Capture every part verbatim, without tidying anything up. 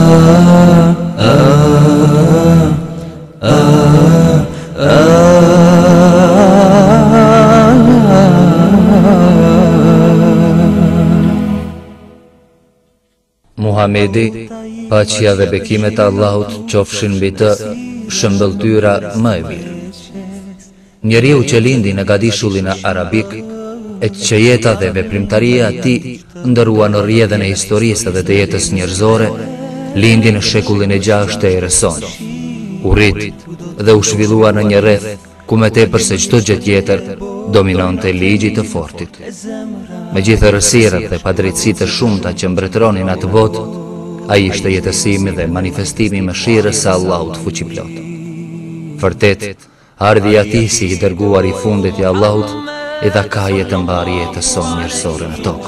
Muhamedi, paqja dhe bekimet e Allahut qofshin mbi të, shëmbëltyra më e mirë. Njeriu që lindi në gadishullin arabik, e që jeta dhe veprimtaria e tij ndërua në rrjedhën e historisë dhe të jetës njerëzore, lindi në shekullin e gjashtë të erës sonë. U rrit dhe u zhvillua në një rreth ku më tepër se çdo gjë tjetër dominonte ligji të fortit. Me gjithë errësirat dhe padrejtësitë të shumta që mbretëronin atë botë, ai ishte jetësimi dhe manifestimi i mëshirës së Allahut fuqiplot. Vërtet, ardhi i atij si i dërguar i fundit i Allahut, e dha kaje të mbarë jetës sonë njerëzore në tokë.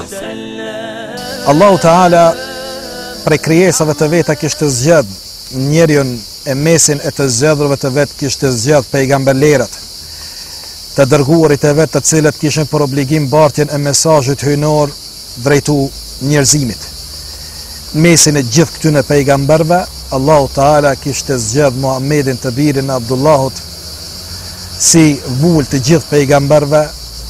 Allahu Teala prej krijesave të veta kishte zgjedh njeriun e mesin e të zgjedhurve të vet kishte zgjedh pejgamberlerët, të dërguarit e vet të cilët kishin për obligim bartjen e mesazhit hyjnor drejtu njerëzimit. Mesin e gjithë këtyre pejgamberve, Allahu Teala kishte zgjedh Muhammedin të birin e Abdullahut si vull të gjithë pejgamberve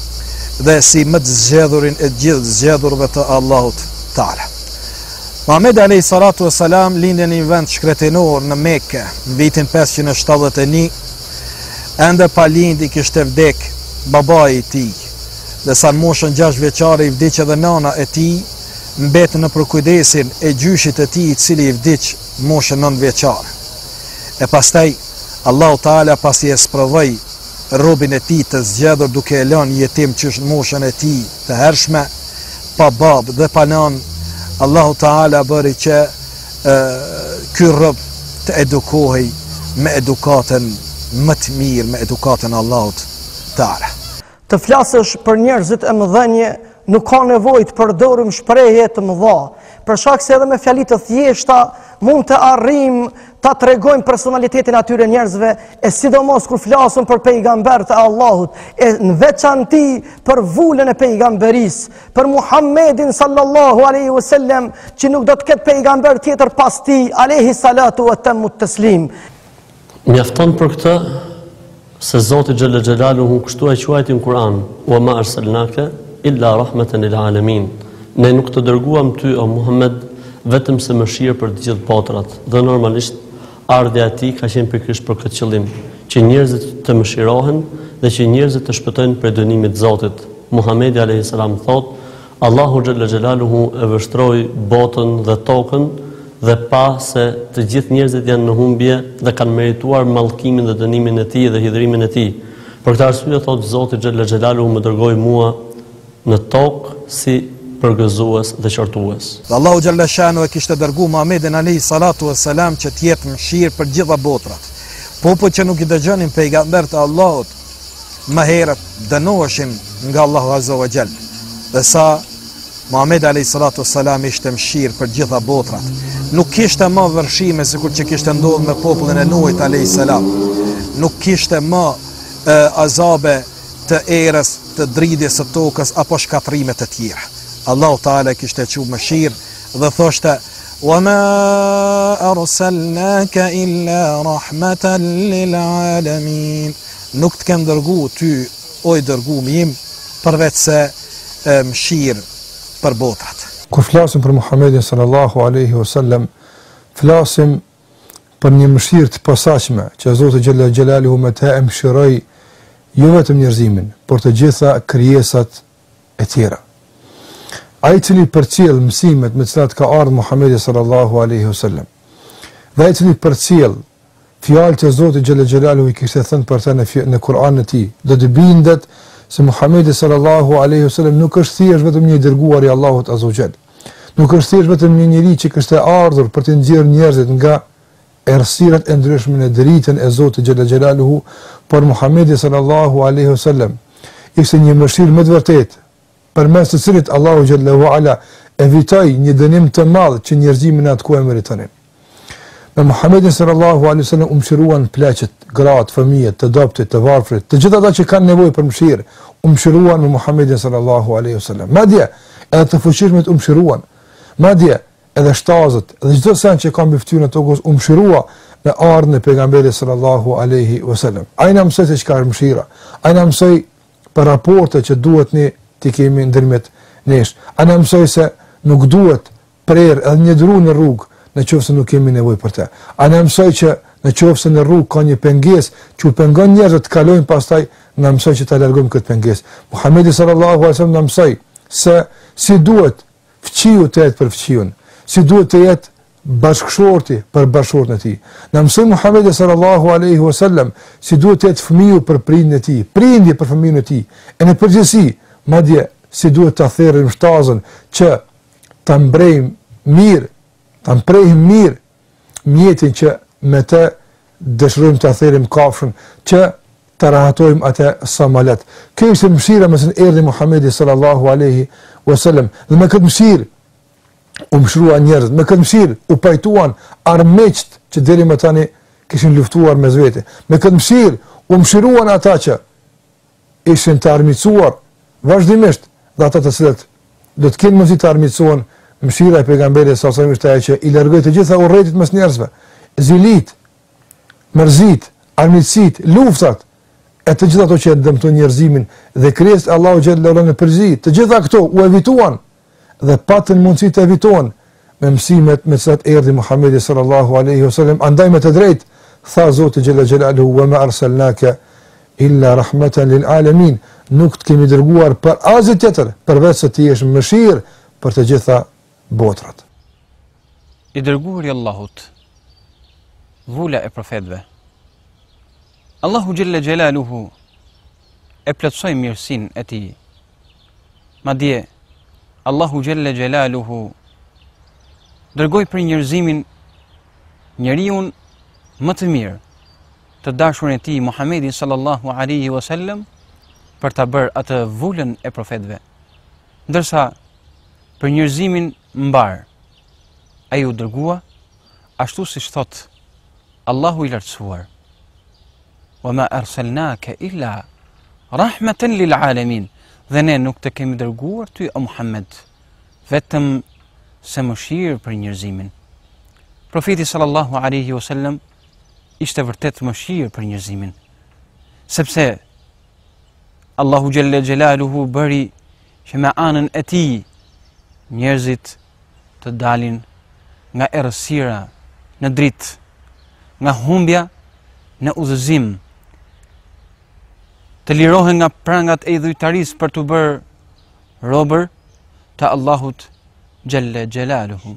dhe si më të zgjedhurin e gjithë zgjedhurve të Allahut Teala. Muhamedi alayhi salatu wassalam lindi në një vend shkretinor në Mekë në vitin pesëqind e shtatëdhjetë e një, ende pa lindi kishte vdek babai i tij, dhe sa në moshën gjashtë vjeçare i vdiq edhe nana e tij, mbet në përkujdesin e gjyshit e tij i cili i vdiq moshën nëntë vjeçare. E pastaj Allahu Teala pasi e sprovoi robin e tij të zgjedhur duke e lënë jetim qysh në moshën e tij të hershme, pa babë dhe pa nanë, Allahu Teala bëri që e, ky rob të edukohej me edukatën më të mirë, me edukatën Allahut Teala. Të flasësh për njerëzit e mëdhenje nuk ka nevojë të përdorim shprehje të mëdha, për shkak se edhe me fjali të thjeshta mund të arrijmë ta tregojmë personalitetin atyre njerëzve, e sidomos kur flasim për pejgambert e Allahut, e në veçanti për vullën e pejgamberisë, për Muhammedin sallallahu alaihi wasallam, që nuk do të ketë pejgamber tjetër pas tij alaihi salatu wa tammu taslim. Mjafton për këtë se Zoti xhalla xhelaluhu kështu e quajti në Kur'an: "Wa ma arsalnaka illa rahmatan lil alamin." Ne nuk të dërguam ty o Muhammed vetëm se mëshirë për të gjithë botrat, dhe normalisht ardhja e tij ka qenë pikërisht për këtë qëllim, që njerëzit të mëshirohen dhe që njerëzit të shpëtojnë prej dënimit të Zotit. Muhamedi alayhi salam thot: Allahu xhalla xhelaluhu e vështroi botën dhe tokën dhe pa se të gjithë njerëzit janë në humbje dhe kanë merituar mallkimin dhe dënimin e tij dhe hidhrimin e tij. Për këtë arsye thot Zoti xhalla xhelaluhu më dërgoi mua në tokë si përgëzues dhe qortues. Allahu xhalla shanu e kishte dërguar Muhammedin alayhi salatu wassalam që të jetë mëshirë për gjitha botrat. Popujt që nuk i dëgjonin pejgambert e Allahut më herët dënoheshin nga Allahu azza wa jall. Dhe sa Muhamedi alayhi salatu wassalam ishte mëshirë për gjitha botrat. Nuk kishte më vërshime sikur që kishte ndodhur me popullin e Nuhit alayhi salam. Nuk kishte më e, azabe të erës, të dridhjes së tokës apo shkatrime të tjera. Allahu Teala kishte qenë mëshirë dhe thoshte: "Wa ma arsalnaka illa rahmatan lil alamin." Nuk të kem dërguar ty, o i dërguar im, përveç se mëshirë për botrat. Kur flasim për Muhammedin sallallahu alaihi wasallam, flasim për një mëshirë të posaçme që Zoti xhalla xhelaluhu më të mëshiroi jo vetëm njerëzimin, por të gjitha krijesat e tjera. Ai i cili përcjell mësimet me të cilat ka ardhur Muhamedi sallallahu alaihi wasallam, dhe ai i cili përcjell fjalët e Zotit xhalla xhelaluhu i kishte thënë për të në, në Kur'anin e tij, do të bindet se Muhamedi sallallahu alaihi wasallam nuk është thjesht vetëm një dërguar i Allahut azza wa jall. Nuk është thjesht vetëm një njeri që kishte ardhur për të nxjerrë njerëzit nga errësirat e ndryshme në dritën e Zotit xhalla xhelaluhu, por Muhamedi sallallahu alaihi wasallam ishte një mëshirë më të vërtetë, përmes të cilit Allahu xhalla wa ala evitoi një dënim të madh që njerëzimin atku e meritonin. Me Muhammedin sallallahu alaihi wasallam u mëshiruan pleqët, gratë, fëmijët, të dobtit, të varfrit, të gjithë ata që kanë nevojë për mëshirë, u mëshiruan me Muhammedin sallallahu alaihi wasallam. Madje edhe të fuqishmit u mëshiruan. Madje edhe shtazët, edhe çdo sen që ka mbi fytyrën e tokës u mëshirua me ardhmën e pejgamberit sallallahu alaihi wasallam. Ai na mësoi se çka është mëshira. Ai na mësoi për raportet që duhet ne të kemi ndërmjet nesh. Ai na mësoi se nuk duhet prerë edhe një dru në rrugë në qoftë se nuk kemi nevojë për të. Ai na mësoi që në qoftë se në rrugë ka një pengesë që u pengon njerëzit të kalojnë, pastaj na mësoi që ta largojmë këtë pengesë. Muhamedi sallallahu alaihi wasallam na mësoi se si duhet fëqiu të jetë për fëqiun, si duhet të jetë bashkëshorti për bashkëshortin e tij. Na mësoi Muhamedi sallallahu alaihi wasallam si duhet të jetë fëmiu për prindin e tij, prindi për fëmijën e tij. E në përgjithësi, madje si duhet ta therrim shtazën që ta mbrejmë mirë, ta mprejmë mirë mjetin që me të dëshirojmë ta therrim kafshën, që ta rahatojmë atë samalet. Kjo është mëshira me cilën erdhi Muhamedi sallallahu alaihi wasallam. Dhe me këtë mëshirë u mëshiruan njerëzit, me këtë mëshirë u pajtuan armiqt që deri më tani kishin luftuar mes vete. Me këtë mëshirë u mëshiruan ata që ishin të armiqsuar vazhdimisht dhe ata të cilët do të kenë mundësi të armiqsohen. Mëshira e pejgamberit sallallahu alaihi wasallam është ajo që i largoi të gjitha urrëtit mes njerëzve, zilit, mërzit, armiqësit, luftat, e të gjitha ato që dëmtojnë njerëzimin dhe krijesat Allahu xhallahu në përzi, të gjitha këto u evituan dhe patën mundësi të evitohen me mësimet me të erdhi Muhamedi sallallahu alaihi wasallam. Andaj me të drejtë tha Zoti xhallahu xhelaluhu wa ma arsalnaka illa rahmatan lil alamin, nuk të kemi dërguar për asgjë tjetër përveç se ti je mëshirë për të gjitha botrat. I dërguari i Allahut, vula e profetëve. Allahu xhalla xhelaluhu e plotësoi mirësinë e tij. Madje Allahu xhalla xhelaluhu dërgoi për njerëzimin njeriu më të mirë, të dashurin e tij Muhamedit sallallahu alaihi wasallam, për ta bërë atë vulën e profetëve. Ndërsa për njerëzimin mbar, ai u dërgua ashtu siç thot Allahu i lartësuar: "Wa ma arsalnaka illa rahmatan lil alamin." Dhe ne nuk të kemi dërguar ty o Muhammed vetëm se mëshirë për njerëzimin. Profeti sallallahu alaihi wasallam ishte vërtet mëshirë për njerëzimin, sepse Allahu xhalla xhelaluhu bëri që me anën e tij njerëzit të dalin nga errësira në dritë, nga humbja në udhëzim, të lirohen nga prangat e idhujtarisë për të bërë robër të Allahut xhalla xhelaluhu.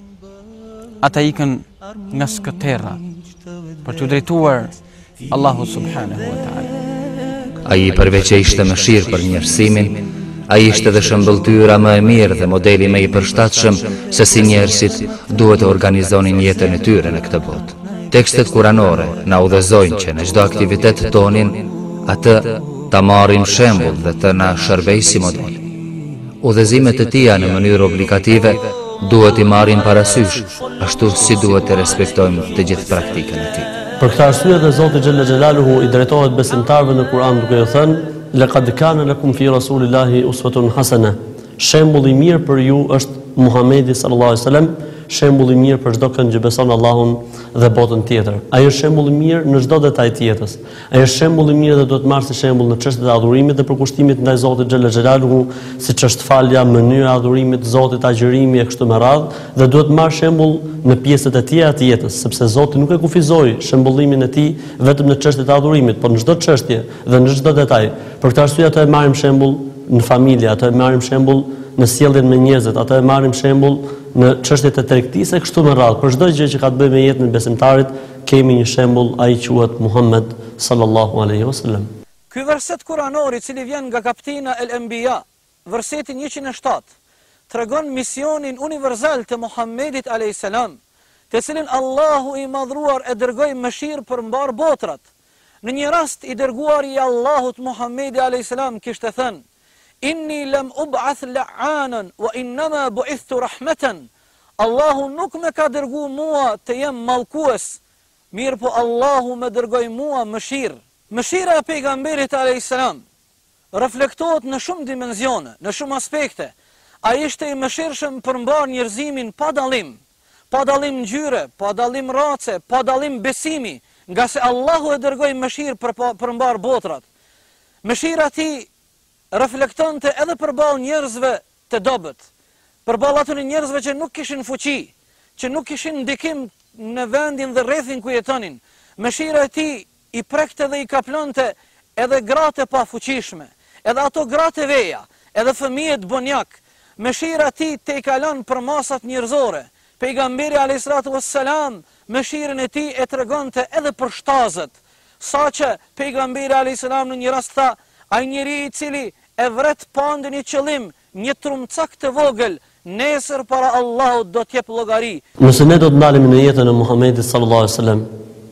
Ata ikën nga skëterra për të drejtuar Allahu subhanahu wa ta'ala. Ai përveç që ishte mëshirë për njerëzimin, ai ishte dhe shëmbëltyra më e mirë dhe modeli më i përshtatshëm se si njerëzit duhet të organizonin jetën e tyre në këtë botë. Tekstet kuranore na udhëzojnë që në çdo aktivitet tonin atë ta marrim shembull dhe të na shërbejë si model. Udhëzimet e tija në mënyrë obligative duhet i marrim parasysh, ashtu si duhet të respektojmë të gjithë praktikën e tij. Për këtë arsye dhe Zoti xhalla xhelaluhu i drejtohet besimtarëve në Kur'an duke i thënë: "Laqad kana lakum fi rasulillahi uswatun hasana." Shembulli i mirë për ju është Muhamedi sallallahu alaihi wasallam, shembulli i mirë për çdo kënd që beson Allahun dhe botën tjetër. Ai është shembull i mirë në çdo detaj të jetës. Ai është shembull i mirë dhe duhet marrë si shembull në çështjet e adhurimit dhe përkushtimit ndaj Zotit xhalla xhelaluhu, siç është falja, mënyra e adhurimit të Zotit, agjërimi e kështu me radhë, dhe duhet marrë shembull në pjesët e tjera të jetës, sepse Zoti nuk e kufizoi shembullimin e tij vetëm në çështjet e adhurimit, por në çdo çështje dhe në çdo detaj. Për këtë arsye ato e marrim shembull në familje, ato e marrim shembull në sjelljen me njerëzit, ato e marrim shembull në çështjet e tregtisë kështu me radhë. Për çdo gjë që ka të bëjë me jetën e besimtarit, kemi një shembull, ai quhet Muhammed sallallahu alaihi wasallam. Ky verset kuranor i cili vjen nga Kaptina El Anbiya, verseti njëqind e shtatë, tregon misionin universal të Muhammedit alayhis salam, të cilin Allahu i madhruar e dërgoi mëshirë për mbar botrat. Në një rast i dërguari i Allahut Muhammedi alayhis salam kishte thënë: "Inni lam ub'ath la'anan wa innama bu'ithtu rahmatan." Allahu nuk më ka dërguar mua të jem mallkues, mirë po Allahu më dërgoi mua mëshirë. Mëshira e pejgamberit alayhis salam reflektohet në shumë dimensione, në shumë aspekte. Ai ishte i mëshirshëm për mbar njerëzimin pa dallim. pa dallim ngjyre, pa dallim race, pa dallim besimi, nga se Allahu e dërgoi mëshirë për, për mbar botrat. Mëshira ti reflektonte edhe përballë njerëzve të dobët, përballë atyre njerëzve që nuk kishin fuqi, që nuk kishin ndikim në vendin dhe rrethin ku jetonin. Mëshira e tij i prekte dhe i kaplonte edhe gratë pa fuqishme, edhe ato gratë veja, edhe fëmijët bonjak. Mëshira e tij te i kalon për masat njerëzore. Pejgamberi alayhis salatu wassalam mëshirën e tij e tregonte edhe për shtazët, saqë pejgamberi alayhis salam në një rast tha, ai njeri i cili e vret pa ndonjë qëllim, një trumcak të vogël, nesër para Allahut do t'jep llogari. Nëse ne do të ndalemi në jetën e Muhamedit sallallahu alaihi wasallam,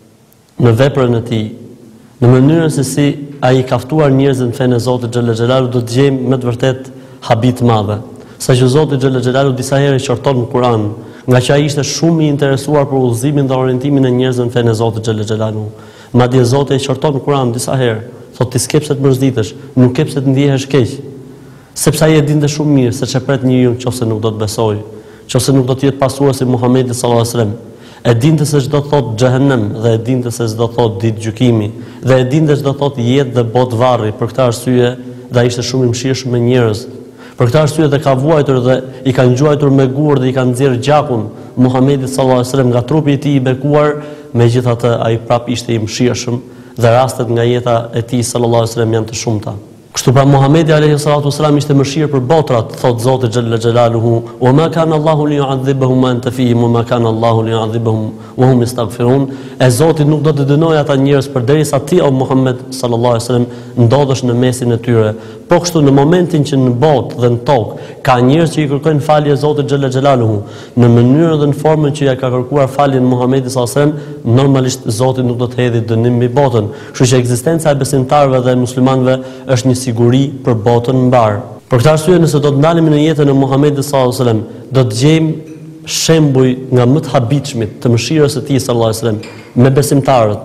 në veprën e tij, në mënyrën se si ai ka ftuar njerëzit në fenë e Zotit xhalla xhelalu, do të gjejmë me të vërtet habi të madhe. Saqë Zoti xhalla xhelalu disa herë qorton në Kur'an, nga që ai ishte shumë i interesuar për udhëzimin dhe orientimin e njerëzve në fenë e Zotit xhalla xhelalu. Madje Zoti e qorton në Kur'an disa herë, thotë ti s'ke pse të mërzitesh, nuk ke pse të ndihesh keq. Sepse ai e dinte shumë mirë se çfarë njeriu nëse nuk do të besojë, nëse nuk do të jetë pasuar si Muhamedi sallallahu alaihi wasallam. E dinte se çdo thot xhehenem dhe e dinte se çdo thot ditë gjykimi dhe e dinte çdo thot jetë dhe botë varri. Për këtë arsye dhe ai ishte shumë i mëshirshëm me njerëz. Për këtë arsye dhe ka vuajtur dhe i ka ngjuajtur me gur dhe i ka nxjerr gjakun Muhamedit sallallahu alaihi wasallam nga trupi i tij i bekuar, megjithatë ai prap ishte i mëshirshëm dhe rastet nga jeta e tij sallallahu alaihi wasallam janë të shumta. Kështu pra Muhamedi alayhi salatu wasalam ishte mëshirë për botrat, thot Zoti xhalla xhelaluhu, "Wa ma kana Allahu liyu'adhibahum wa anta fihim, wa ma kana Allahu liyu'adhibahum wa hum yastaghfirun." E Zoti nuk do të dënojë ata njerëz përderisa ti o Muhammed sallallahu alaihi wasallam ndodhesh në mesin e tyre. Po kështu në momentin që në botë dhe në tokë ka njerëz që i kërkojnë falje Zotit xhalla xhelaluhu në mënyrën dhe në formën që ja ka kërkuar faljen Muhamedi sallallahu alaihi wasallam, normalisht Zoti nuk do të hedhë dënim mbi botën. Kështu që ekzistenca e besimtarëve dhe e muslimanëve është një siguri për botën mbar. Për këtë arsye nëse do të ndalemi në jetën e Muhamedit sallallahu alaihi wasallam, do të gjejmë shembuj nga më të habitshmit të mëshirës së tij sallallahu alaihi wasallam me besimtarët,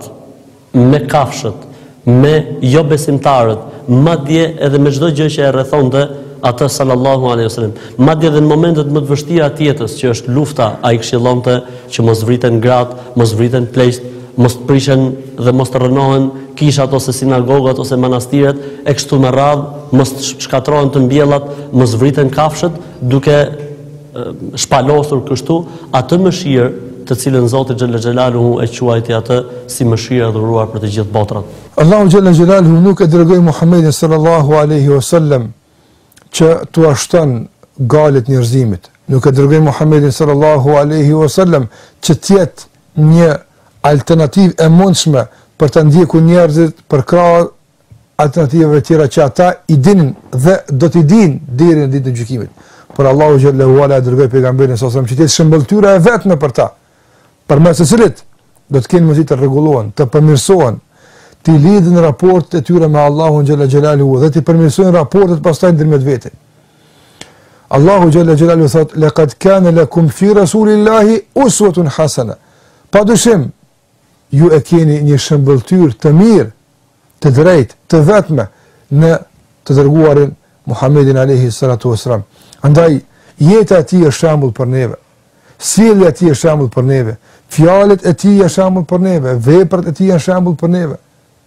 me kafshët, me jo besimtarët, madje edhe me çdo gjë që e rrethonte atë sallallahu alaihi wasallam. Madje edhe në momentet më të vështira të jetës, që është lufta, ai këshillonte që mos vriten gratë, mos vriten pleqt, mos të prishen dhe mos të rënohen kishat ose sinagogat ose manastiret, e kështu me radhë, mos të shkatrohen të mbjellat, mos vriten kafshët, duke e, shpalosur kështu atë mëshirë të cilën Zoti xhalla xhelaluhu e quajti atë si mëshirë e dhuruar për të gjithë botrat. Allahu xhalla xhelaluhu nuk e dërgoi Muhamedit sallallahu alaihi wasallam që t'u ashton galet njerëzimit. Nuk e dërgoi Muhamedit sallallahu alaihi wasallam që të jetë një alternativë e mundshme për të ndjekur njerëzit për krah alternativave tjera që ata i dinin dhe do t'i dinë deri në ditën e gjykimit. Por Allahu xhallahu ala dërgoi pejgamberin sallallahu alaihi wasallam që të jetë shëmbëltyra e vetme për ta, përmes së cilit do të kenë mundësi të rregullohen, të përmirësohen, të lidhin raportet e tyre me Allahun xhalla xhelaluhu dhe të përmirësojnë raportet pastaj ndërmjet vete. Allahu xhalla xhelaluhu thotë: "Laqad kana lakum fi rasulillahi uswatun hasana." Padyshim ju e keni një shëmbëltyr të mirë, të drejtë, të vetme në të dërguarin Muhammedin alayhi salatu wasalam. Andaj jeta e tij është shembull për neve. Sjellja e tij është shembull për neve. Fjalët e tij janë shembull për neve, veprat e tij janë shembull për neve.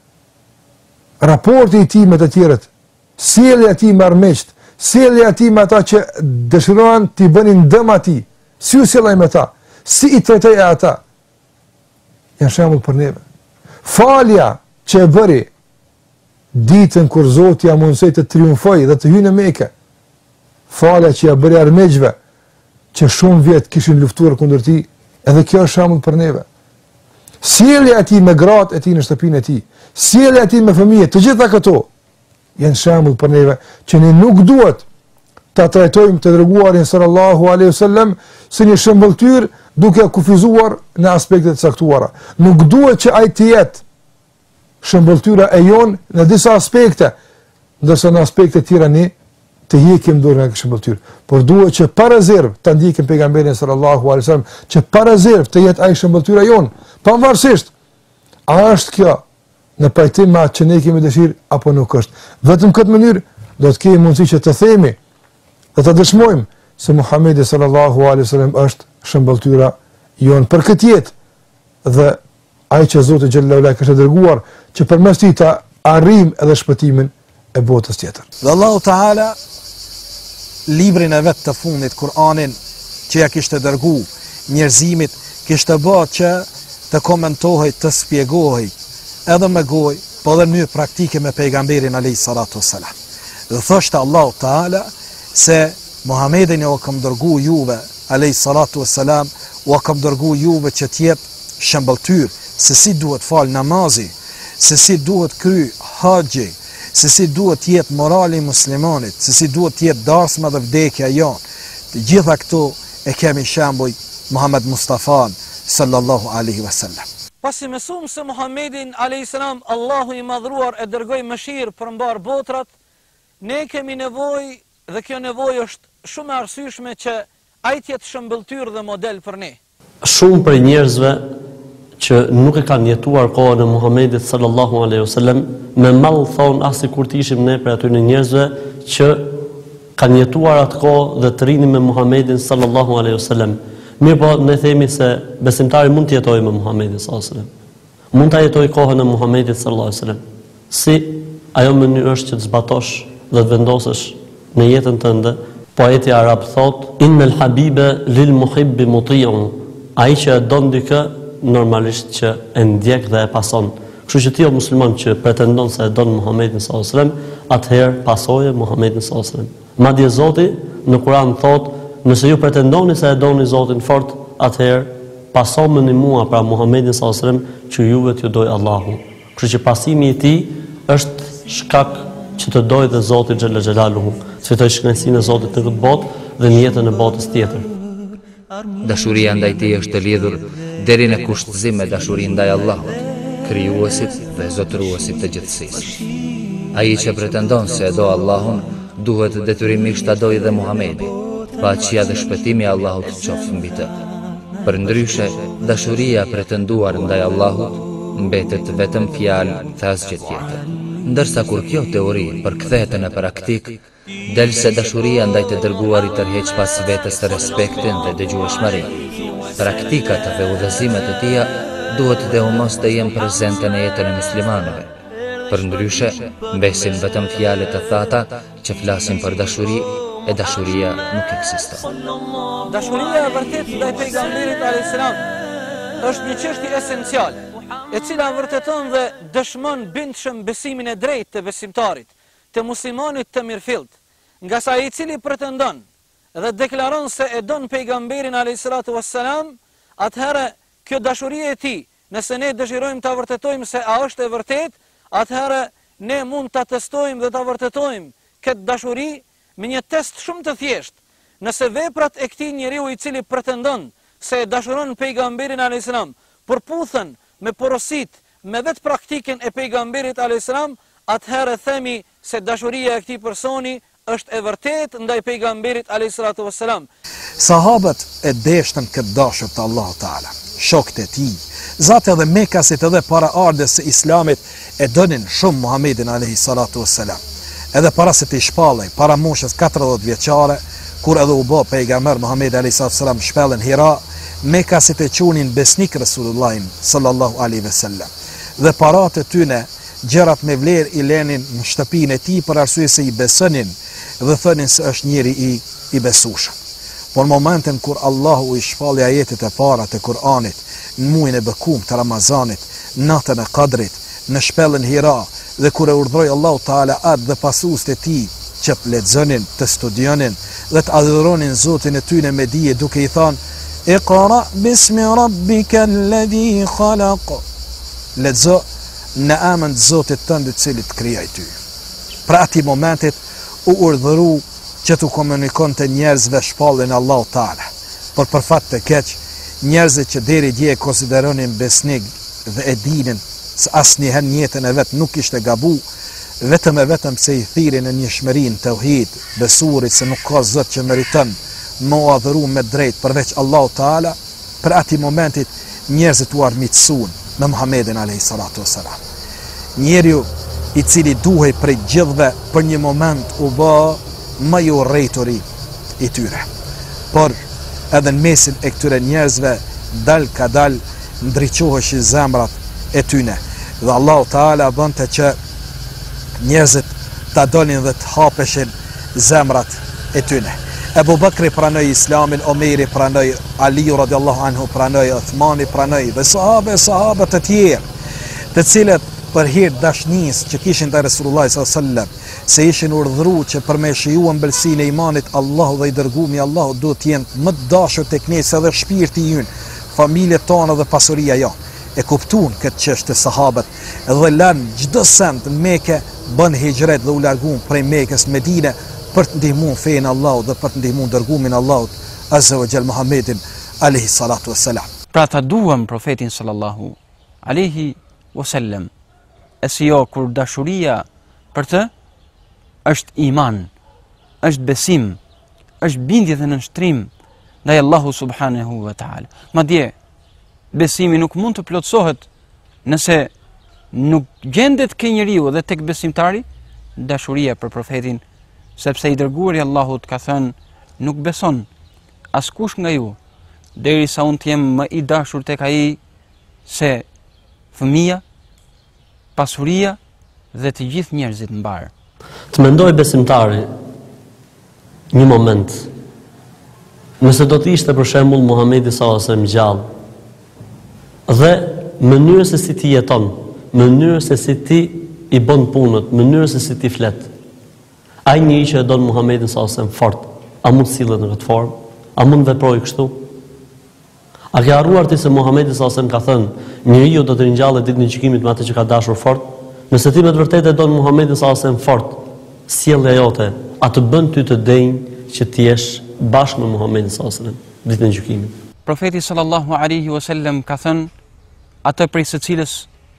Raporti i tij me të tjerët, sjellja e tij me armiqt, sjellja e tij me ata që dëshirojnë t'i bënin dëm atij, si u sjellej me ta, si i trajtoi ata, janë shembull për neve. Falja që e bëri ditën kur Zoti ja mundsoi të triumfojë dhe të hyjë në Mekë, falja që ja bëri armiqve që shumë vjet kishin luftuar kundër tij, edhe kjo është shembull për neve. Sjellja e tij me gratë e tij në shtëpinë e tij, sjellja e tij me fëmijët, të gjitha këto janë shembull për neve që ne nuk duhet ta trajtojmë të dërguarin sallallahu alaihi wasallam si një shëmbëltyr duke kufizuar në aspekte të caktuara. Nuk duhet që ai të jetë shëmbëltyra e jon në disa aspekte, ndërsa në aspekte tjera ne të heqim dorë nga shëmbëltyr. Por duhet që pa rezervë ta ndjekim pejgamberin sallallahu alaihi wasallam, që pa rezervë të jetë ai shëmbëltyra jon, pavarësisht a është kjo në pajtim me atë që ne kemi dëshirë apo nuk është. Vetëm këtë mënyrë do të kemi mundësi që të themi dhe të dëshmojmë se Muhamedi sallallahu alaihi wasallam është shëmbëltyra jonë për këtë jetë, dhe ai që Zoti xhallahu ala kishte dërguar që përmes tij ta arrijmë edhe shpëtimin e botës tjetër. Dhe Allahu Teala librin e vet të fundit, Kur'anin, që ja kishte dërgu njerëzimit, kishte bërë që të komentohej, të spjegohej, edhe me gojë, po edhe në mënyrë praktike me pejgamberin alayhi salatu wassalam. Dhe thoshte Allahu Teala se Muhammedin ja kam dërgu juve alayhi salatu wassalam, u kam dërgu juve që të jep shëmbëltyr se si duhet fal namazi, se si duhet kry haxhi, se si duhet jetë morali i muslimanit, se si duhet jetë darsma dhe vdekja jonë. Të gjitha këto e kemi shembuj Muhammed Mustafa sallallahu alaihi wasallam. Pasi mësuam se Muhammedin alayhis salam Allahu i madhruar e dërgoi mëshirë për mbar botrat, ne kemi nevojë dhe kjo nevojë është shumë e arsyeshme që ai të jetë shëmbëltyr dhe model për ne. Shumë prej njerëzve që nuk e kanë jetuar kohën e Muhamedit sallallahu alaihi wasallam, me mall thon as sikur të ishim ne për aty në njerëzve që kanë jetuar atë kohë dhe të rinin me Muhamedit sallallahu alaihi wasallam. Mirë po, ne themi se besimtari mund të jetojë me Muhamedit sallallahu alaihi wasallam. Mund ta jetojë kohën e Muhamedit sallallahu alaihi wasallam. Si ajo mënyrë është që të zbatosh dhe të vendosësh në jetën tënde. Poeti arab thot: "Innal habiba lil muhibbi muti'un." Ai që e don dikë normalisht që e ndjek dhe e pason. Kështu që ti o musliman që pretendon se e don Muhamedit sallallahu alaihi wasallam, atëherë pasoje Muhamedit sallallahu alaihi wasallam. Madje Zoti në Kur'an thot: "Nëse ju pretendoni se e doni Zotin fort, atëherë pasomeni mua, pra Muhamedit sallallahu alaihi wasallam, që juve t'ju doj Allahu." Kështu që pasimi i tij është shkak që të doj dhe Zoti xhalla xhelaluhu, të fitoj shkënaqësinë e Zotit në këtë botë dhe në jetën e botës tjetër. Dashuria ndaj tij është e lidhur deri në kushtëzim me dashurinë ndaj Allahut, krijuesit dhe zotëruesit të gjithësisë. Ai që pretendon se e do Allahun, duhet detyrimisht ta dojë dhe Muhamedit, paqja dhe shpëtimi i Allahut qofshin mbi të. Përndryshe, dashuria pretenduar ndaj Allahut mbetet vetëm fjalë dhe asgjë tjetër. Ndërsa kur kjo teori përkthehet në praktik, del se dashuria ndaj të dërguarit tërheq pas vetes respektin dhe dëgjueshmërinë. Praktikat dhe udhëzimet e tija duhet dhe humos të jenë prezente në jetën e muslimanëve. Përndryshe, mbesin vetëm fjalët e thata që flasin për dashuri, e dashuria nuk ekziston. Dashuria e vërtet ndaj pejgamberit alayhis salam është një çështje esenciale, e cila vërteton dhe dëshmon bindshëm besimin e drejtë të besimtarit, të muslimanit të mirëfillt, nga sa i cili pretendon dhe deklaron se e don pejgamberin alayhis salatu wassalam, atëherë kjo dashuri e tij, nëse ne dëshirojmë ta vërtetojmë se a është e vërtet, atëherë ne mund ta testojmë dhe ta vërtetojmë këtë dashuri me një test shumë të thjeshtë. Nëse veprat e këtij njeriu i cili pretendon se e dashuron pejgamberin alayhis salam përputhen me porosit, me vetë praktikën e pejgamberit alayhis salam, atëherë themi se dashuria e këtij personi është e vërtet ndaj pejgamberit alayhis salatu wassalam. Sahabët e deshtën këtë dashur të Allahu Teala, shokët e tij, zatë edhe Mekasit edhe para ardhes së Islamit e donin shumë Muhamedit alayhis salatu wassalam. Edhe para se të shpallej, para moshës katërdhjetë vjeçare, kur edhe u bë pejgamber Muhamedi alayhis salatu wassalam shpellën Hira, Mekasit e qunin besnik Resulullahin sallallahu alaihi wasallam. Dhe parat e tyne, gjërat me vlerë i lenin në shtëpinë e tij për arsye se i besonin dhe thënin se është njeri i, i besueshëm. Por momentin kur Allahu i shpalli ajetet e para të Kur'anit, në muajin e bekum të Ramazanit, natën e Kadrit, në shpellën Hira, dhe kur e urdhroi Allahu Teala atë dhe pasuesit e tij që të lexonin, të studionin dhe të adhuronin Zotin e tyre me dije, duke i thënë: "Iqra bismi rabbika alladhi khalaq." Lexo në emrin të Zotit tënd i cili të krijoi ty. Pra ati momentit u urdhëru që të komunikon të njerëzve shpallin Allahu Teala. Por për fat të keq, njerëzit që deri dje konsideronin besnik dhe e dinin se asnjëherë në jetën e vet nuk ishte gabu, vetëm e vetëm se i thirin në një shmërin të uhid, besurit se nuk ka Zot që meriton më u adhuru me drejt përveç Allahu Teala, për ati momentit njerëzit u armiqësuan me Muhamedit alayhis salatu wassalam. Njeriu i cili duhej prej gjithëve për një moment u bë më i urrëtori i tyre. Por edhe në mesin e këtyre njerëzve dal ka dal ndriçoheshin zemrat e tyne. Dhe Allahu Teala bënte që njerëzit ta dolin dhe të hapeshin zemrat e tyne. Ebu Bakri pranoi Islamin, Omeri pranoi, Aliu radiallahu anhu pranoi, Uthmani pranoi, dhe sahabe, sahabe të tjerë, të cilët për hir dashnis që kishin te Resulullah sallallahu alaihi wasallam, se ishin urdhëruar që për me shiju ëmbëlsinë e imanit, Allahu dhe i dërguami Allahu do të jenë më të dashur tek ne se edhe shpirti ynë, familjet tona dhe pasuria jo. E kuptuan këtë çështje sahabët dhe lanë çdo send në Mekë, bën hijret dhe u larguan prej Mekës në Medinë për të ndihmuar fenë Allahut dhe për të ndihmuar dërgumin Allahut azza wa jall Muhammedin alayhi salatu wassalam. Pra ta duam profetin sallallahu alaihi wasallam, e si jo kur dashuria për të është iman, është besim, është bindje dhe nënshtrim ndaj Allahu subhanahu wa taala. Madje besimi nuk mund të plotësohet nëse nuk gjendet ke njeriu dhe tek besimtari dashuria për profetin, sepse i dërguari Allahut ka thënë, nuk beson askush nga ju derisa unë të jem më i dashur tek ai se fëmia, pasuria dhe të gjithë njerëzit mbar. Të mendoj besimtari një moment, nëse do të ishte për shembull Muhamedi sallallahu alaihi wasallam gjallë, dhe mënyrë se si ti jeton, mënyrë se si ti i bën punët, mënyrë se si ti flet, ai njëri që e don Muhamedin sallallahu alaihi wasallam fort, a mund sillet në këtë formë? A mund veprojë kështu? A ke harruar ti se Muhamedi sallallahu alaihi wasallam ka thënë, njeriu do të ringjallet ditën e gjykimit me atë që ka dashur fort? Nëse ti me të vërtetë e don Muhamedin sallallahu alaihi wasallam fort, sjellja jote, a të bën ty të denjë që ti jesh bashkë me Muhamedin sallallahu alaihi wasallam ditën e gjykimit? Profeti sallallahu alaihi wasallam ka thënë, atë prej së cilës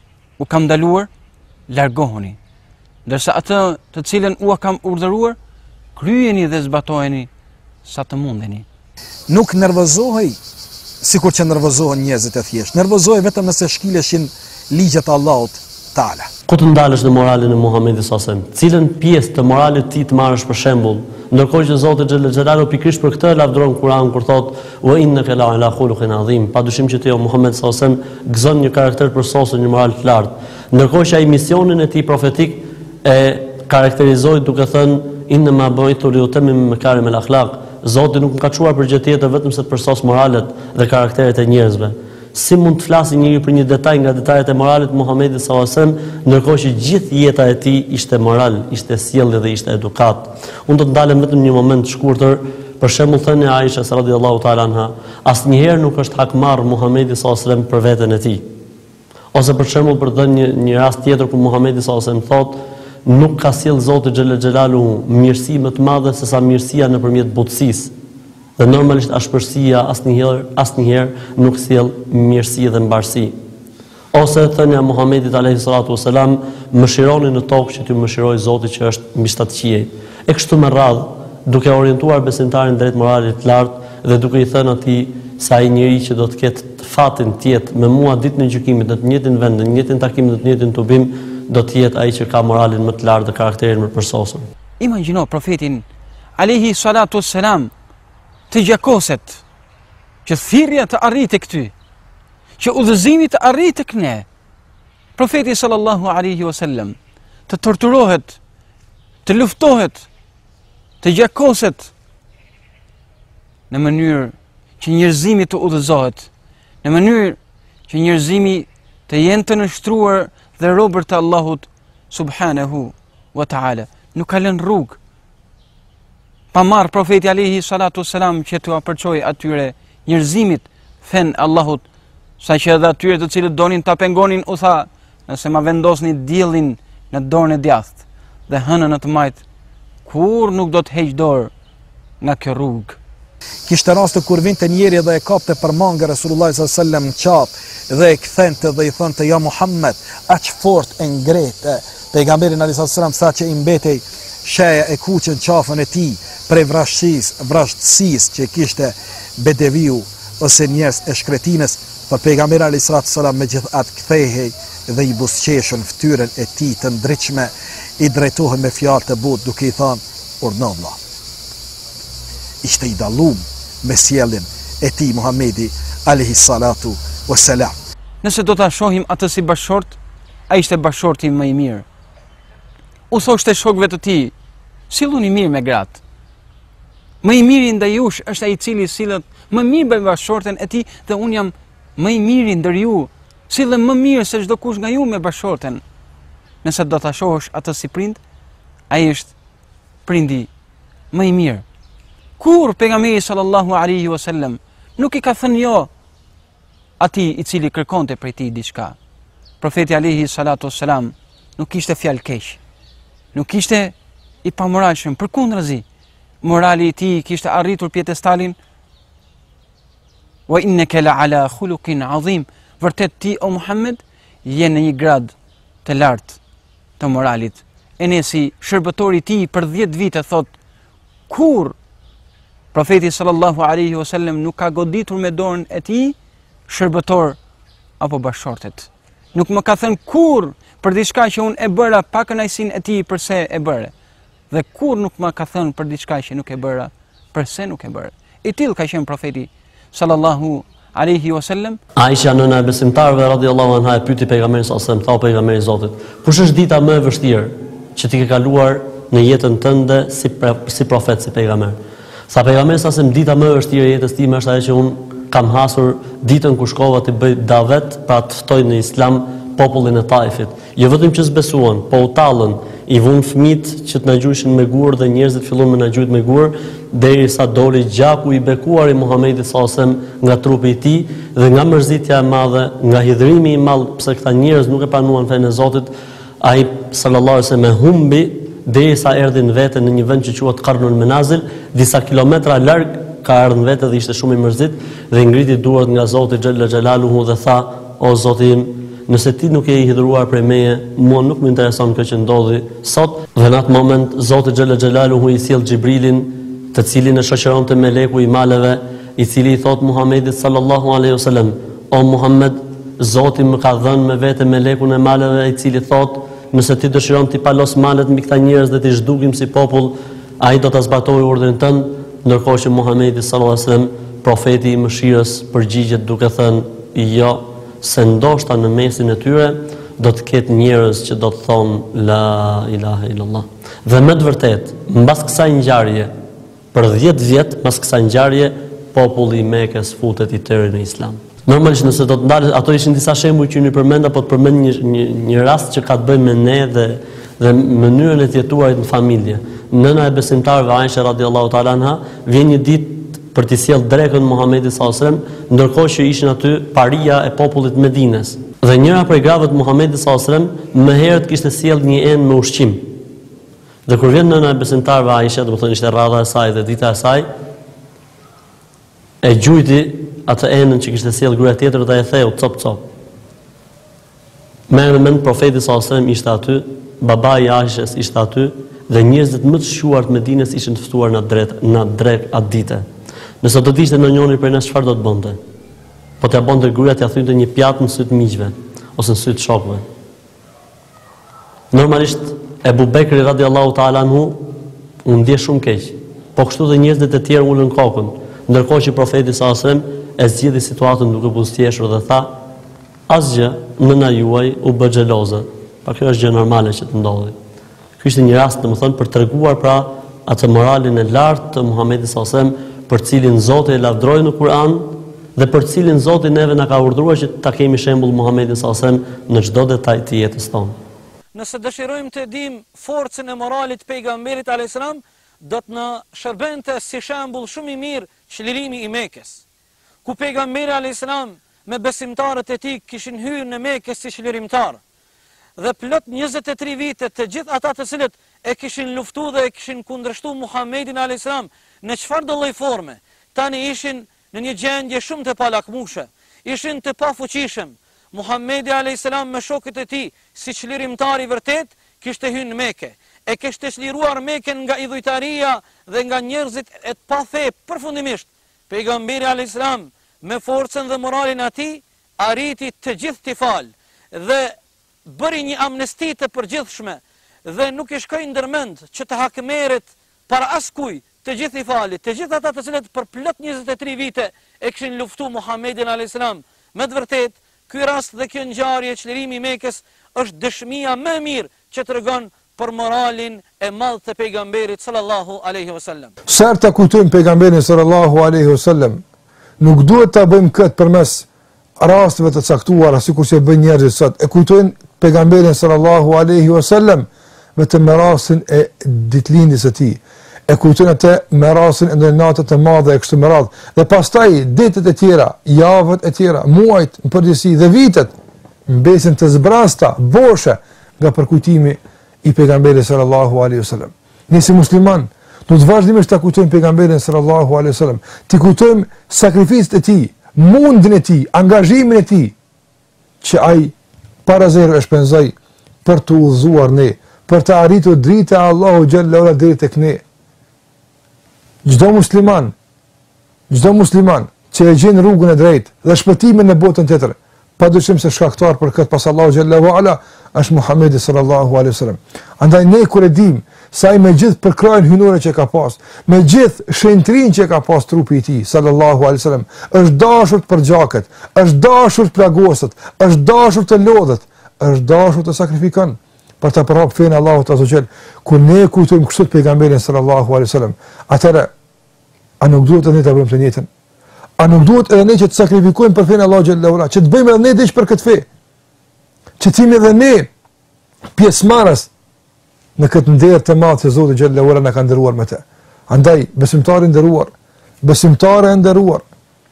u kam ndaluar, largohuni. Ndërsa atë të cilën u kam urdhëruar, kryeni dhe zbatojeni sa të mundeni. Nuk nervozohej sikur që nervozohen njerëzit e thjeshtë. Nervozohej vetëm nëse shkileshin ligjet e Allahut Taala. Ku të ndalesh në moralin e Muhamedit sallallahu alaihi wasallam? Cilën pjesë të moralit të tij të marrësh për shembull, ndërkohë që Zoti xhallal xhelalu pikërisht për këtë lavdron Kur'an kur thotë wa innaka la ala khuluqin adhim. Padyshim që ti o Muhammed sallallahu alaihi wasallam gëzon një karakter përsosur, një moral të lartë. Ndërkohë që ai misionin e tij profetik e karakterizoi duke thënë inna ma bu'ithu li utammim makarim al-akhlaq. Zoti nuk më ka çuar për gjë tjetër vetëm se të përsos moralet dhe karakteret e njerëzve. Si mund të flasë njëri për një detaj nga detajet e moralit Muhamedit sallallahu alaihi wasallam, ndërkohë që gjithë jeta e tij ishte moral, ishte sjellje dhe ishte edukat. Unë do të ndalem vetëm një moment të shkurtër, për shembull thënë Aisha radhiyallahu ta'ala anha, asnjëherë nuk është hakmarr Muhamedi sallallahu alaihi wasallam për veten e tij. Ose për shembull për të dhënë një, një rast tjetër ku Muhamedi sallallahu alaihi wasallam thotë, nuk ka sjell Zoti xhallal xhelalu mirësi më të madhe se sa mirësia nëpërmjet butësisë. Dhe normalisht ashpërsia asnjëherë asnjëherë nuk sjell mirësi dhe mbarësi. Ose thënia Muhamedit alayhi salatu wasalam, mëshironi në tokë që t'ju mëshiroj Zoti që është mbi shtatë qiej. E kështu me radhë, duke orientuar besimtarin drejt moralit të lartë dhe duke i thënë atij se ai njeriu që do të ketë fatin të jetë me mua ditën e gjykimit në të njëjtin vend, në të njëjtin takim, në të njëjtin tubim, do të jetë ai që ka moralin më të lartë dhe karakterin më të përsosur. Imagjino profetin alayhi salatu wassalam të gjakoset, që thirrja të arrijë tek ty, që udhëzimi të arrijë tek ne. Profeti sallallahu alaihi wasallam të torturohet, të luftohet, të gjakoset në mënyrë që njerëzimi të udhëzohet, në mënyrë që njerëzimi të jenë të nështruar dhe robër të Allahut subhanahu wa ta'ala. Nuk ka lënë rrugë. Pa marë profeti alayhi salatu selam që të apërçoj atyre njerëzimit fen Allahut, sa që edhe atyre të cilët donin ta pengonin u tha, nëse ma vendosni diellin në dorën e djathtë dhe hënën në të majt, kur nuk do të heq dorë nga kjo rrugë. Kishte raste kur vinte njeri dhe e kapte për mangë Resulullah sallallahu alaihi wasallam në qap dhe e kthente dhe i thonte ja Muhammed, aq fort e ngrete. Pejgamberi alayhi wasallam sa që i mbetej sheja e kuqën qafën e tij prej vrashtësisë, vrashtësisë që kishte bedeviu ose njerëz e shkretinës, por pejgamberi alayhi wasallam megjithatë kthehej dhe i buzëqeshën fytyrën e tij të ndritshme, i drejtohej me fjalë të butë duke i thënë urdhno vëlla. Ishte i dallum me sjelljen e tij Muhamedi alayhi salatu wassalam. Nëse do ta shohim atë si bashkëshort, ai ishte bashkëshorti më i mirë. U thoshte shokëve të tij, silluni mirë me gratë. Më i miri ndaj jush është ai i cili sillet më mirë me bashkëshorten e tij dhe unë jam më i miri ndër ju. Sillem më mirë se çdo kush nga ju me bashkëshorten. Nëse do ta shohësh atë si prind, ai është prindi më i mirë. Kur pejgamberi sallallahu alaihi wasallam nuk i ka thënë jo atij i cili kërkonte prej tij diçka. Profeti alaihi salatu wassalam nuk kishte fjalë keq. Nuk kishte i pamoralshëm, përkundrazi, morali i tij kishte arritur pjedestalin wa innaka la ala khuluqin azim. Vërtet ti o Muhammed je në një grad të lartë të moralit. Enesi, shërbëtori i tij për dhjetë vite thot, kur profeti sallallahu alaihi wasallam nuk ka goditur me dorën e tij shërbëtor apo bashkëshortet. Nuk më ka thënë kur për diçka që unë e bëra pa kënaqësinë e tij përse e bëre. Dhe kur nuk më ka thënë për diçka që nuk e bëra përse nuk e bëre. I tillë ka qenë profeti sallallahu alaihi wasallam. Aisha nëna e besimtarëve radhiyallahu anha e pyeti pejgamberin sallallahu alaihi wasallam, thau pejgamberi i Zotit, kush është dita më e vështirë që ti ke kaluar në jetën tënde si si profet, si pejgamber? Sa pejgamberi sallallahu alaihi wasallam, dita më e vështirë e jetës time është ajo që unë kam hasur ditën kur shkova të bëj davet pra të ftoj në Islam popullin e Taifit. Jo vetëm që s'besuan, po u tallën, i vunë fëmijët që të na gjujshin me gur dhe njerëzit filluan me na gjujt me gur derisa doli gjaku i bekuar i Muhamedit sallallahu alaihi wasallam nga trupi i tij dhe nga mërzitja e madhe, nga hidhrimi i madh pse këta njerëz nuk e pranuan fenë e Zotit, ai sallallahu alaihi wasallam e humbi derisa erdhi në vete në një vend që quhet Qarnul Manazil, disa kilometra larg ka ardhur në vete dhe ishte shumë i mërzit dhe ngriti duart nga Zoti xhalla xhelaluhu dhe tha, o Zoti im, nëse ti nuk je i hidhur prej meje, mua nuk më intereson kjo që ndodhi sot. Dhe në atë moment Zoti xhalla xhelaluhu i sjell Xhibrilin, të cilin e shoqëronte meleku i maleve, i cili i thot Muhamedit sallallahu alaihi wasallam, o Muhammed, Zoti më ka dhënë me vete melekun e maleve, i cili thot, nëse ti dëshiron ti palos malet mbi këta njerëz dhe ti zhdukim si popull, ai do ta zbatojë urdhrin tënd, ndërkohë që Muhamedi sallallahu alaihi wasallam, profeti i mëshirës, përgjigjet duke thënë, jo, se ndoshta në mesin e tyre do të ketë njerëz që do të thonë la ilaha illallah. Dhe me të vërtetë, mbas kësaj ngjarje, për dhjetë vjet mbas kësaj ngjarje, populli i Mekës futet i tërë në Islam. Normalisht nëse do të ndalë, ato ishin disa shembuj që unë i përmenda, po të përmend një, një, një rast që ka të bëjë me ne dhe dhe mënyrën e të jetuarit në familje. Nëna e besimtarëve Aisha radhiyallahu ta'ala anha vjen një ditë për të sjellë drekën Muhamedit sallallahu alaihi wasallam, ndërkohë që ishin aty paria e popullit Medines. Dhe njëra prej grave të Muhamedit sallallahu alaihi wasallam më herët kishte sjellë një enë me ushqim. Dhe kur vjen nëna e besimtarëve Aisha, do të thonë ishte radha e saj dhe dita e saj, e gjujti atë enën që kishte sjellë gruaja tjetër dhe e theu cop cop. Merë në mend profeti sallallahu alaihi wasallam ishte aty, babai i Aishës ishte aty dhe njerëzit më të shquar të Medines ishin të ftuar në drek në drek atë ditë. Nëse do të ishte në njëri prej nesh, çfarë do të bënte? Po t'ia bonte gruaja t'ia thynte një pjatë në syt miqve ose në syt shokëve. Normalisht Ebu Bekri radhiyallahu ta'ala anhu u ndje shumë keq. Po kështu dhe njerëzit e tjerë ulën kokën, ndërkohë që profeti sallallahu alajhi wasallam e zgjidhi situatën duke buzëqeshur dhe tha: "Asgjë, nëna juaj u bë xheloze." Pa kjo është gjë normale që të ndodhi. Ky ishte një rast, domethënë, për treguar pra atë moralin e lartë të Muhamedit sallallahu alajhi wasallam, për cilin Zoti e lavdroi në Kur'an dhe për cilin Zoti neve na ka urdhëruar që ta kemi shembull Muhamedit sallallahu alajhi wasallam në çdo detaj të jetës tonë. Nëse dëshirojmë të dimë forcën e moralit pejgamberit alayhis salam, do të na shërbente si shembull shumë i mirë çlirimi i Mekës, ku pejgamberi alayhis salam me besimtarët e tij kishin hyrë në Mekë si çlirimtar. Dhe plot njëzet e tre vite të gjithë ata të cilët e kishin luftuar dhe e kishin kundërshtuar Muhamedit alayhis salam në çfarë do lloj forme, tani ishin në një gjendje shumë të palakmueshme, ishin të pafuqishëm. Muhamedi alayhis salam me shokët e tij, si çlirimtar i vërtet, kishte hyrë në Mekë, e kishte çliruar Mekën nga idhujtaria dhe nga njerëzit e pa fe përfundimisht. Pejgamberi alayhis salam me forcën dhe moralin e tij arriti të gjithë t'i falë dhe bëri një amnesti të përgjithshme dhe nuk i shkoi ndërmend që të hakmerret para askujt të gjithë i falit, të gjithë ata të cilët për plot njëzet e tre vite e kishin luftu Muhammedin alayhis salam. Me të vërtet, ky rast dhe kjo ngjarje çlirimi i Mekës është dëshmia më e mirë që tregon për moralin e madh të pejgamberit sallallahu alaihi wasallam. Sa ta kujtojmë pejgamberin sallallahu alaihi wasallam, nuk duhet ta bëjmë këtë përmes rasteve të caktuara, sikur që bëjnë njerëzit sot. E kujtojnë pejgamberin sallallahu alaihi wasallam vetëm me rastin e ditëlindjes së tij. E kujtojnë atë me rastin e ndonjë natë të madhe e kështu me radhë. Dhe pastaj ditët e tjera, javët e tjera, muajt në përgjithësi dhe vitet mbesin të zbrasta, boshe nga përkujtimi i pejgamberit sallallahu alaihi wasallam. Ne si musliman do të vazhdimisht ta kujtojmë pejgamberin sallallahu alaihi wasallam, të kujtojmë sakrificën e tij, mundin e tij, angazhimin e tij që ai para zero e shpenzoi për të udhëzuar ne, për të arritur drita e Allahu xhalla ora deri tek ne. Çdo musliman, çdo musliman që e gjen rrugën e drejtë dhe shpëtimin në botën tjetër, padyshim se shkaktar për këtë pas Allahu xhalla ala është Muhamedi sallallahu alaihi wasallam. Andaj ne kur e dim se ai me gjithë përkrajën hynore që ka pas, me gjithë shenjtrin që ka pas trupi i tij sallallahu alaihi wasallam, është dashur për gjakët, është dashur të plagosët, është dashur të lodhet, është dashur të sakrifikon për të përhap fenë Allahut azza xal. Kur ne kujtojmë kështu pejgamberin sallallahu alaihi wasallam, atëra a nuk duhet të ne të bëjmë të njëjtën? A nuk duhet edhe ne që të sakrifikojmë për fenë Allahut xhalla ora, që të bëjmë edhe ne diç për këtë fe? Që të jemi edhe ne pjesëmarrës në këtë nder të madh që Zoti xhalla ora na ka nderuar me të. Andaj besimtari i nderuar, besimtare e nderuar,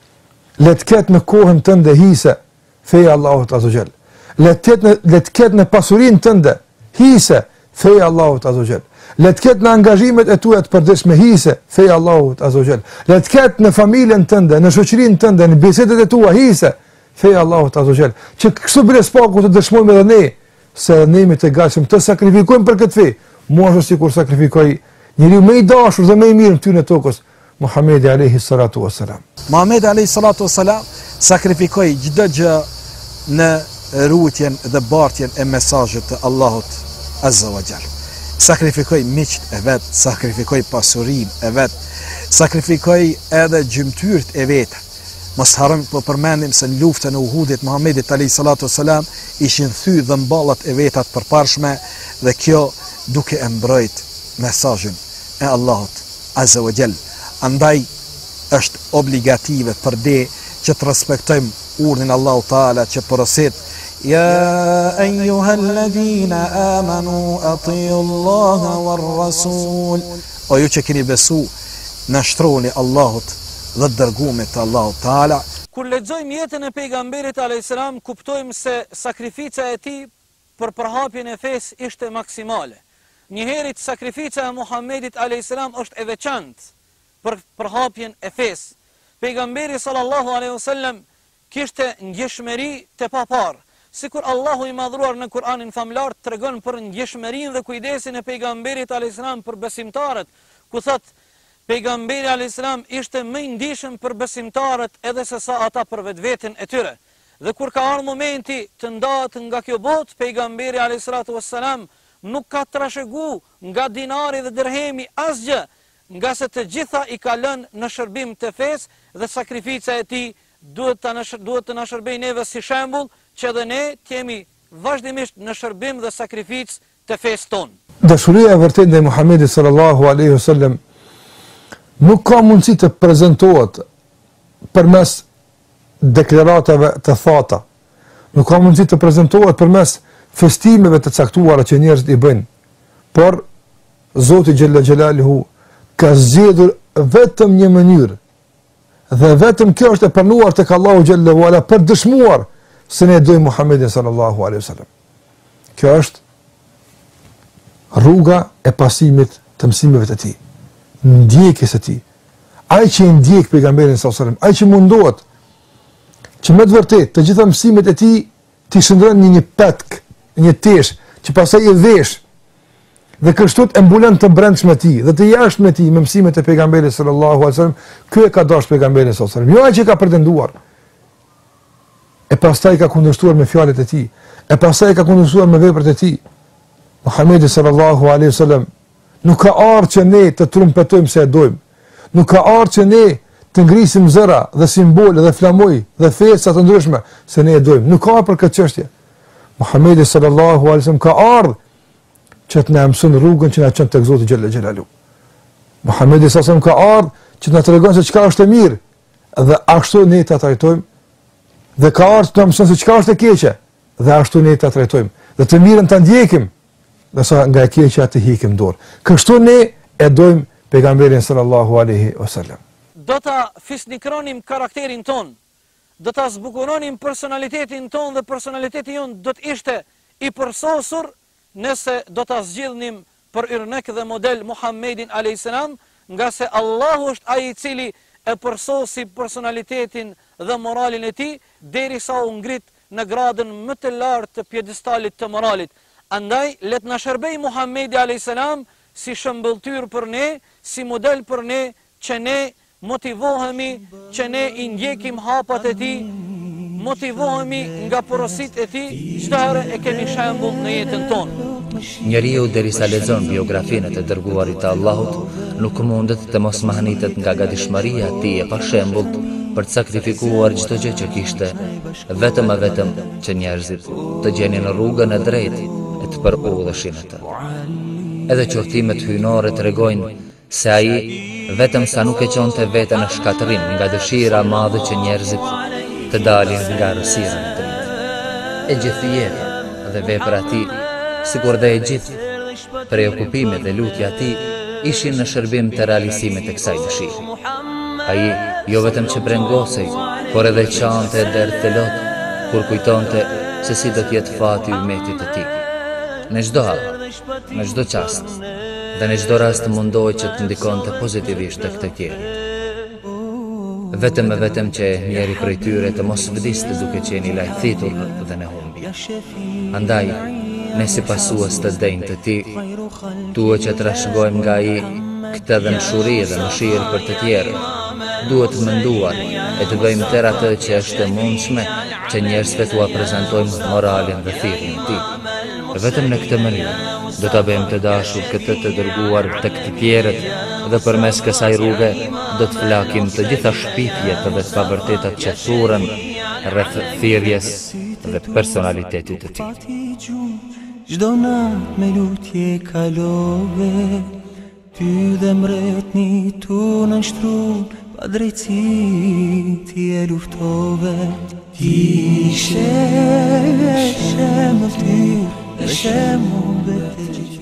le të ketë në kohën tënde hise feja Allahut azza xal. Le të ketë le të ketë në pasurinë tënde hise feja Allahut azza xal. Le të ketë në angazhimet e tua të përditshme hise feja Allahut azza xal. Le të ketë në familjen tënde, në shoqërinë tënde, në bisedet e tua hise feja Allahut azza xal. Që kështu bile spaku të dëshmojmë edhe ne se ne jemi të gatshëm të sakrifikojmë për këtë fe, mos sikur sakrifikoi njeriu më i dashur dhe më i mirë në tyne tokës, Muhamedi alayhi salatu wassalam. Muhamedi alayhi salatu wassalam sakrifikoi çdo gjë në rrugën dhe bartjen e mesazhit të Allahut azza wa jall. Sakrifikoi miqt e vet, sakrifikoi pasurinë e vet, sakrifikoi edhe gjymtyrët e vet. Mos harrojmë po përmendim se në luftën e Uhudit Muhamedi alayhi salatu wassalam ishin thyr dhe mballat e veta të përparshme dhe kjo duke e mbrojt mesazhin e Allahut azza wa jall. Andaj është obligative për ne që të respektojmë urdhën e Allahut Taala që porosit ya ayyuhalladhina amanu atiiu Allaha war rasul. O ju që keni besu, nashtroni Allahut dhe dërgumit të Allahut Taala. Kur lexojmë jetën e pejgamberit alayhis salam, kuptojmë se sakrifica e tij për përhapjen e fesë ishte maksimale. Njëherët sakrifica e Muhamedit alayhis salam është e veçantë për përhapjen e fesë. Pejgamberi sallallahu alaihi wasallam kishte ngjeshmëri të paparë. Sikur Allahu i madhruar në Kur'anin famlar tregon për ngjeshmërinë dhe kujdesin e pejgamberit alayhis salam për besimtarët, ku thot pejgamberi alayhis salam ishte më i ndihshëm për besimtarët edhe se sa ata për vetveten e tyre. Dhe kur ka ardhur momenti të ndahet nga kjo botë, pejgamberi alayhis salatu wassalam nuk ka trashëgu nga dinari dhe dirhemi asgjë, nga se të gjitha i ka lënë në shërbim të fesë dhe sakrifica e tij duhet të na duhet të na shërbejë neve si shembull që edhe ne të jemi vazhdimisht në shërbim dhe sakrificë të fesë tonë. Dashuria e vërtetë ndaj Muhamedit sallallahu alaihi wasallam nuk ka mundësi të prezantohet përmes deklaratave të thata. Nuk ka mundësi të prezantohet përmes festimeve të caktuara që njerëzit i bëjnë. Por Zoti xhalla xhelaluhu ka zgjedhur vetëm një mënyrë dhe vetëm kjo është e pranuar tek Allahu xhalla wala për dëshmuar se ne dojmë Muhamedit sallallahu alaihi wasallam. Kjo është rruga e pasimit të mësimeve të tij, ndjekjes së tij. Ai që ndjek pejgamberin sallallahu alaihi wasallam, ai që mundohet që me të vërtetë të gjitha mësimet e tij të shndrojnë në një petk, një tesh, që pastaj e vesh dhe kështu të mbulon të brendshme të tij dhe të jashtme të tij me mësimet e pejgamberit sallallahu alaihi wasallam. Ky e ka dashur pejgamberin sallallahu alaihi wasallam, jo ai që ka pretenduar. E pastaj ka kundërshtuar me fjalët e tij, e pastaj ka kundërshtuar me veprat e tij. Muhamedi sallallahu alaihi wasallam Nuk ka ardhur që ne të trumpetojmë se e dojmë. Nuk ka ardhur që ne të ngrisim zëra dhe simbole dhe flamoj dhe festa të ndryshme se ne e dojmë. Nuk ka për këtë çështje. Muhamedi sallallahu alaihi wasallam ka ardhur që të na mëson rrugën që na çon tek Zoti xhalla xhelalu. Muhamedi sallallahu alaihi wasallam ka ardhur që na tregon se çka është e mirë dhe ashtu ne ta trajtojmë, dhe ka ardhur të na mëson se çka është e keqe dhe ashtu ne ta trajtojmë. Dhe të mirën ta ndjekim, dhe sa nga e keqja të hikim dorë. Kështu ne e dojmë pejgamberin sallallahu alaihi wasallam. Do ta fisnikronim karakterin ton, do ta zbukuronim personalitetin ton dhe personaliteti jon do të ishte i përsosur nëse do ta zgjidhnim për yrnek dhe model Muhammedin alayhis salam, nga se Allahu është ai i cili e përsosi personalitetin dhe moralin e tij derisa u ngrit në gradën më të lartë të pjedestalit të moralit. Andaj let na shërbej Muhammedi alayhis salam si shëmbëltyr për ne, si model për ne, që ne motivohemi, që ne i ndjekim hapat e tij, motivohemi nga porosit e tij, çdo herë e kemi shembull në jetën tonë. Njeriu derisa lexon biografinë të dërguarit të Allahut, nuk mundet të mos mahnitet nga gatishmëria e tij e pashembullt për të sakrifikuar çdo gjë që kishte, vetëm e vetëm që njerëzit të gjenin rrugën e drejtë e të përudhëshin atë. Edhe qortimet hyjnore tregojnë se ai vetëm sa nuk e qonte veten në shkatërim nga dëshira e madhe që njerëzit të dalin nga errësira e tij. E gjithë jeta dhe vepra e tij, sikur dhe e gjithë preokupimet dhe lutja e tij ishin në shërbim të realizimit të kësaj dëshire. Ai jo vetëm që brengosej, por edhe qante derdhë të lot, kur kujtonte se si do t'jetë fati umetit të tij. Në çdo hall, në çdo çast, dhe në çdo rast mundoi që të ndikonte pozitivisht tek të tjerë. Vetëm e vetëm që njeri prej tyre të mos vdiste duke qenë i lajthitur dhe në humbje. Andaj, ne si pasues të denjtë të tij, duhet që të trashëgojmë nga ai këtë dëmshuri dhe mëshirë për të tjerë. Duhet të menduar e të bëjmë tërë atë që është e mundshme që njerëzve t'ua prezantojmë moralin dhe thirrjen e tij. Vetëm në këtë mënyrë do ta bëjmë të dashur këtë të dërguar tek të tjerët dhe përmes kësaj rruge do të flakim të gjitha shpifjet dhe të pavërtetat që thurren rreth thirrjes dhe personalitetit të tij. Çdo natë me lutje kalove, ty dhe mretni tu në nështrun, pa drejtësi ti e luftove. Ti ishe, ishe më tyr, ishe më bete gjithë.